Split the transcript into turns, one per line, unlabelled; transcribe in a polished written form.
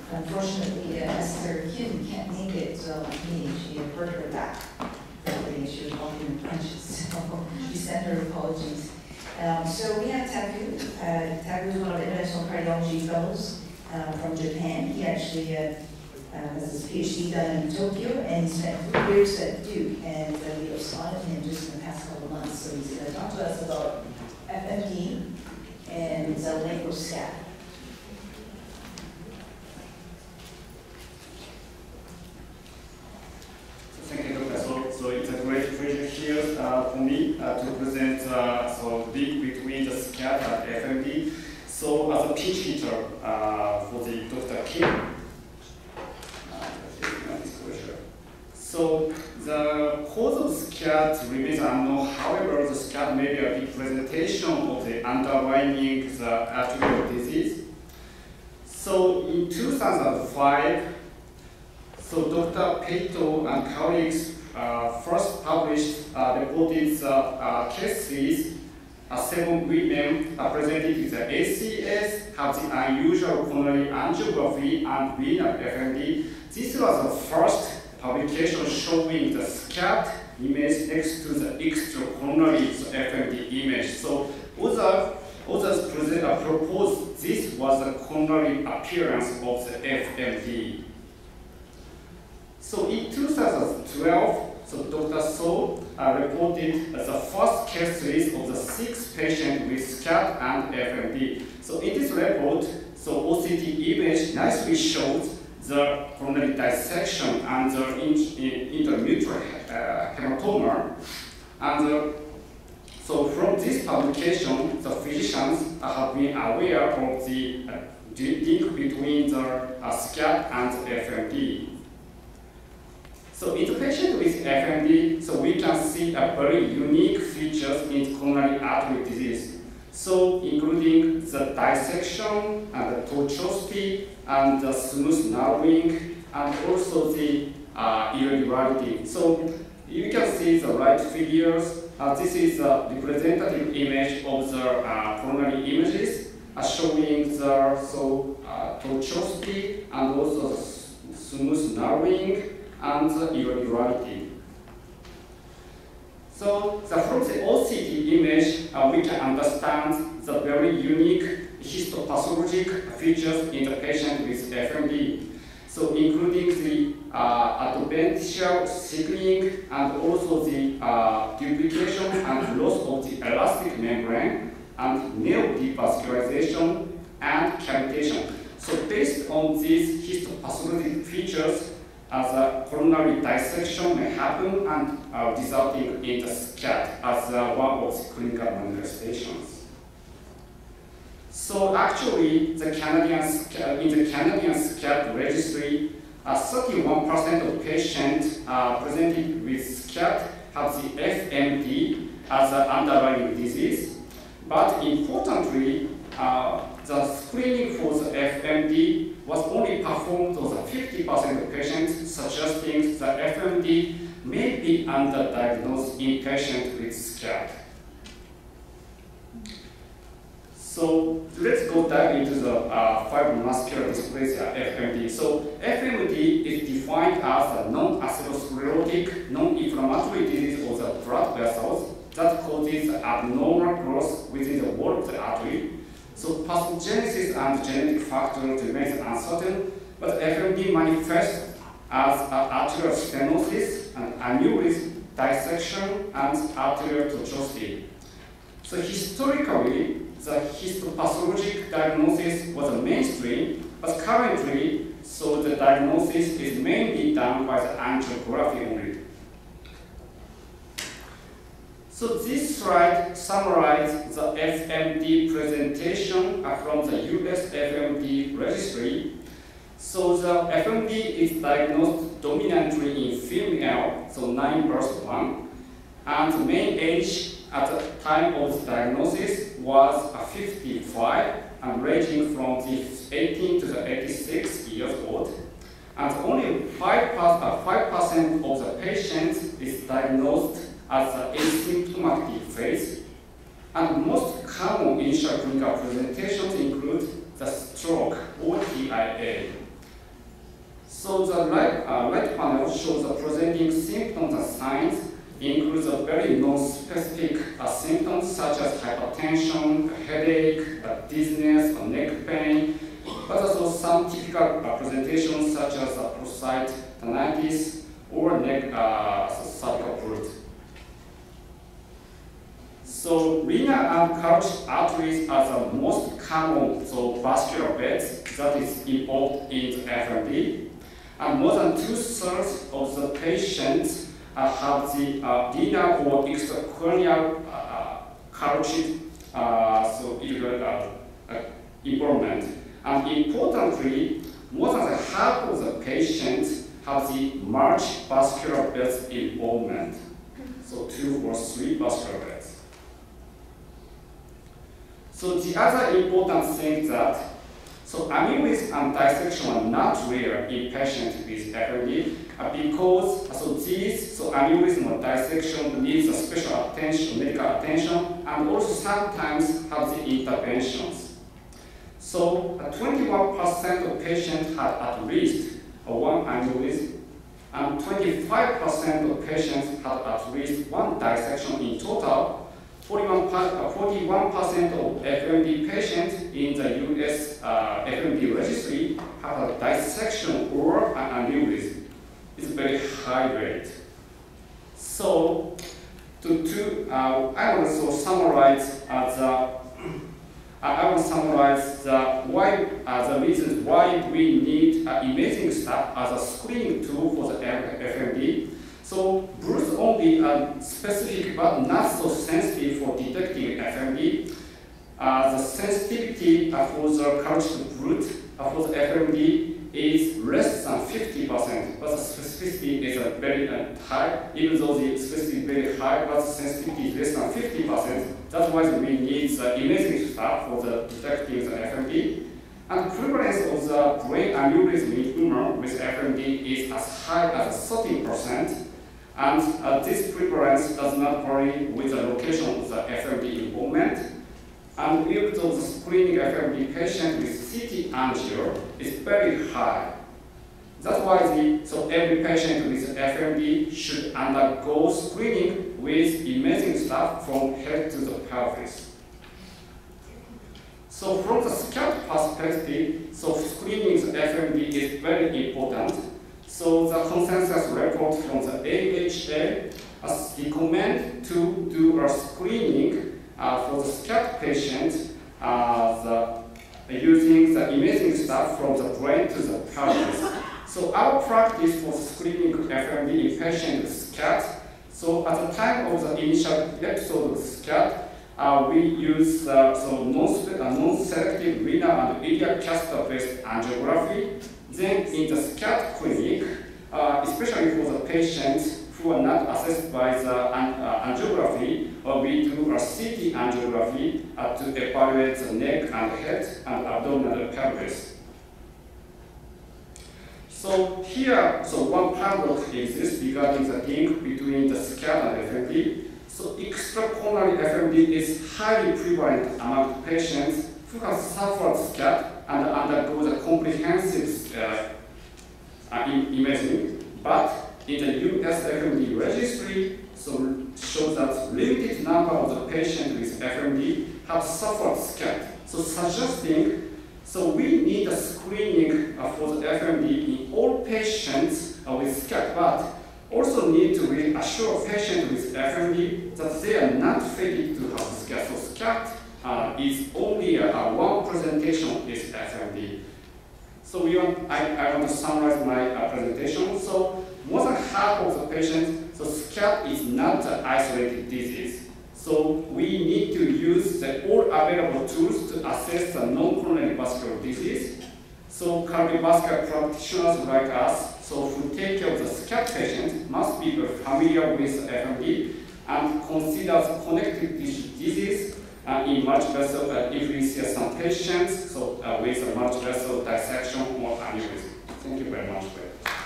Unfortunately, Esther Kim can't make it to the meeting. She had hurt her back. She was walking in crunches, so she sent her apologies. So we have Taku. Taku is one of the International Cardiology Fellows from Japan. He actually has his PhD done in Tokyo and spent 3 years at Duke, and we have spotted him just in the past couple of months. So he's going to talk to us about FMD and SCAD.
Thank you, Dr. So it's a great pleasure here for me to present the link between the SCAD and FMD. So as a pinch hitter for the Dr. Kim. So the cause of SCAD remains unknown. However, the SCAD may be a representation of the underlying arterial disease. So in 2005, so Dr. Peito and colleagues first published reported cases. 7 women presented with the ACS, have the unusual coronary angiography and renal FMD. This was the first publication showing the SCAD image next to the extracoronary FMD image. So others proposed this was the coronary appearance of the FMD. So in 2012, so Dr. So reported the first case series of the 6 patients with SCAD and FMD. So in this report, so OCT image nicely shows the coronary dissection and the intermutual hematoma. And so from this publication, the physicians have been aware of the link between the SCAD and FMD. So in the patient with FMD, so we can see a very unique features in coronary artery disease. So including the dissection and the tortuosity and the smooth narrowing and also the irregularity. So you can see the right figures. This is a representative image of the coronary images showing the tortuosity and also the smooth narrowing and the irregularity. So from the OCT image, we can understand the very unique histopathologic features in the patient with FMD. So including the adventitial thickening and also the duplication and loss of the elastic membrane and neodevascularization and cavitation. So based on these histopathologic features, the coronary dissection may happen and resulting in the SCAD as one of the clinical manifestations. So actually, in the Canadian SCAD registry, 31% of patients presented with SCAD have the FMD as an underlying disease. But importantly, the screening for the FMD was only performed on the 50% of patients, suggesting the FMD may be underdiagnosed in patients with SCAD. So let's go dive into the fibromuscular dysplasia, FMD. So FMD is defined as a non-atherosclerotic, non-inflammatory disease of the blood vessels that causes abnormal growth within the wall of the artery. So pathogenesis and genetic factors remain uncertain, but FMD manifests as arterial stenosis and aneurysm, dissection, and arterial tortuosity. So historically, the histopathologic diagnosis was a mainstream, but currently, so the diagnosis is mainly done by the angiography only. So this slide summarizes the FMD presentation from the US FMD registry. So the FMD is diagnosed dominantly in female, so 9+1, and the main age at the time of the diagnosis was 55 and ranging from the 18 to the 86 years old. And only 5% of the patients is diagnosed as the asymptomatic phase. And most common initial clinical presentations include the stroke or TIA. So the right panel shows the presenting symptoms and signs, includes a very non-specific symptoms such as hypertension, headache, dizziness, or neck pain, but also some typical presentations such as prostatitis or neck cervical root. So renal and carotid arteries are the most common vascular beds that is involved in the FMD, and more than 2/3 of the patients have the renal or extracranial carotid involvement. And importantly, more than half of the patients have the large vascular beds involvement, so 2 or 3 vascular beds. So the other important thing that aneurysm and dissection are not rare in patients with FMD because these aneurysm or dissection needs a special attention, medical attention, and also sometimes have the interventions. So 21% of patients had at least one aneurysm, and 25% of patients had at least one dissection in total. 41% of FMD patients in the US FMD registry have a dissection or an aneurysm. It's a very high rate. So, I want to summarize the reasons why we need imaging stuff as a screening tool for the FMD. So bruise only specific but not so sensitive for detecting FMD. The sensitivity for the carotid root for the FMD is less than 50%, but the specificity is very high. Even though the specificity is very high, but the sensitivity is less than 50%. That's why we need the imaging stuff for the detecting the FMD. And prevalence of the brain aneurysm in humor with FMD is as high as 13%. And this prevalence does not vary with the location of the FMD involvement. And even though the screening FMD patient with CT angio is very high. That's why every patient with FMD should undergo screening with imaging stuff from head to the pelvis. So from the SCAD perspective, screening the FMD is very important. So the consensus report from the AHA recommend to do a screening for the SCAD patient using the imaging stuff from the brain to the pelvis. So our practice for screening FMD in patient with SCAD. So at the time of the initial episode of SCAD, we use non-selective renal and iliac catheter-based angiography. Then in the SCAD clinic, especially for the patients who are not assessed by the angiography, we do a CT angiography to evaluate the neck and head and abdominal pelvis. So here, one paradox exists regarding the link between the SCAD and FMD. So extracoronary FMD is highly prevalent among patients who have suffered SCAD and undergo the comprehensive imaging, but in the US FMD registry, shows that limited number of the patients with FMD have suffered SCAD. So suggesting, we need a screening for the FMD in all patients with SCAD, but also need to reassure patients with FMD that they are not fated to have SCAD. So SCAD is only one presentation is FMD. So I want to summarize my presentation. So more than half of the patients, SCAD is not an isolated disease. So we need to use all available tools to assess the non-coronary vascular disease. So cardiovascular practitioners like us, who take care of the SCAD patients, must be very familiar with FMD and consider the connective disease in multi-vessel effusion some patients, with a multi-vessel dissection or aneurysm. Thank you very much for it.